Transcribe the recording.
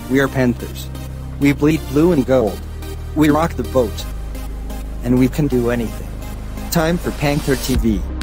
We are Panthers. We bleed blue and gold. We rock the boat. And we can do anything. Time for Panther TV.